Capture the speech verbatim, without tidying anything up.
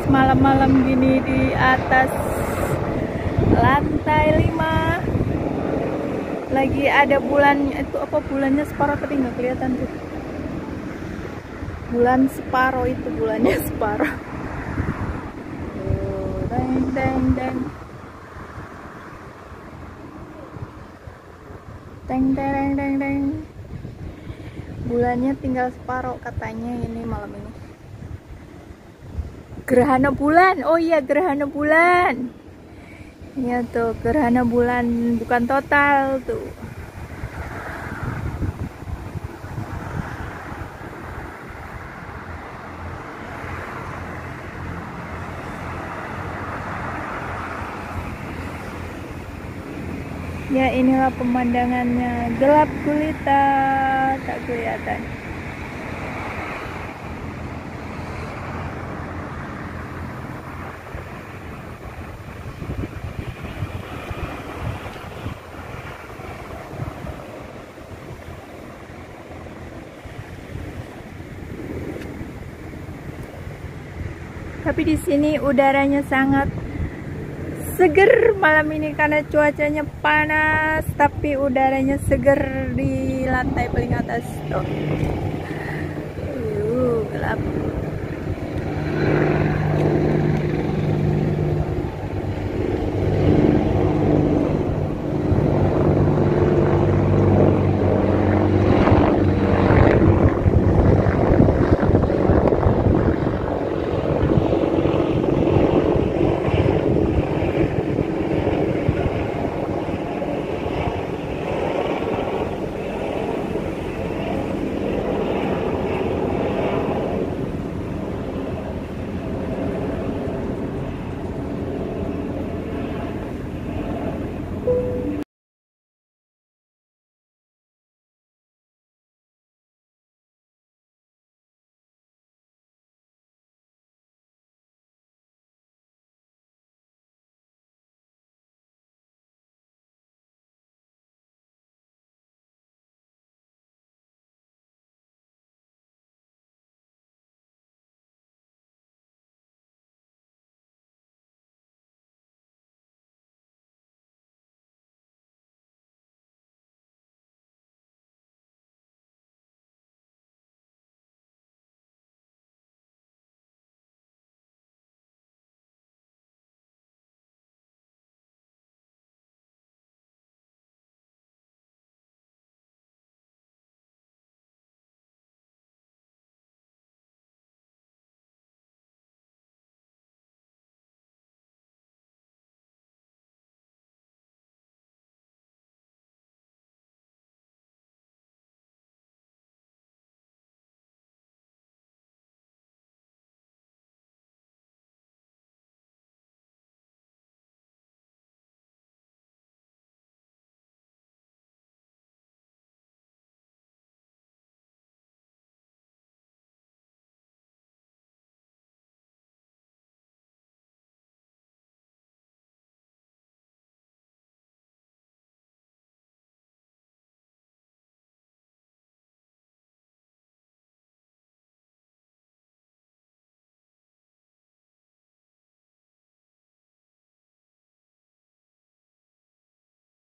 malam-malam gini di atas lantai lima. Lagi ada bulan, itu apa, bulannya separuh tapi nggak kelihatan tuh. Bulan separuh, itu bulannya separuh. Tuh, deng deng deng. Deng deng deng deng. Bulannya tinggal separuh katanya ini malam ini. Gerhana bulan. Oh iya, gerhana bulan. Iya tuh, gerhana bulan bukan total tuh. Ya, inilah pemandangannya, gelap gulita, tak kelihatan. Tapi di sini udaranya sangat seger malam ini karena cuacanya panas, tapi udaranya seger di lantai paling atas. Tuh. Uh, gelap.